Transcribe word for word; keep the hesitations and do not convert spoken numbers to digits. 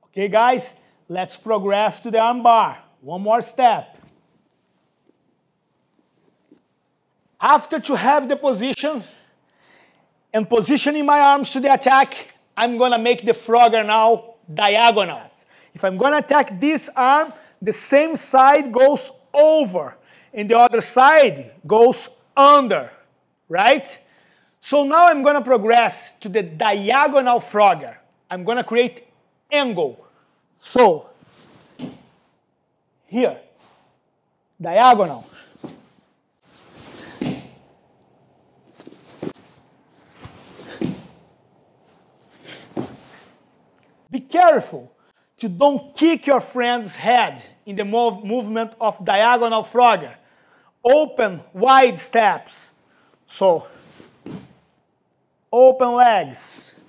Okay, guys, let's progress to the arm bar. One more step. After to have the position and positioning my arms to the attack, I'm gonna make the Frogger now diagonal. If I'm gonna attack this arm, the same side goes over and the other side goes under, right? So now I'm gonna progress to the diagonal Frogger. I'm gonna create angle. So, here, diagonal. Be careful to don't kick your friend's head in the move movement of diagonal Frogger. Open wide steps. So, open legs.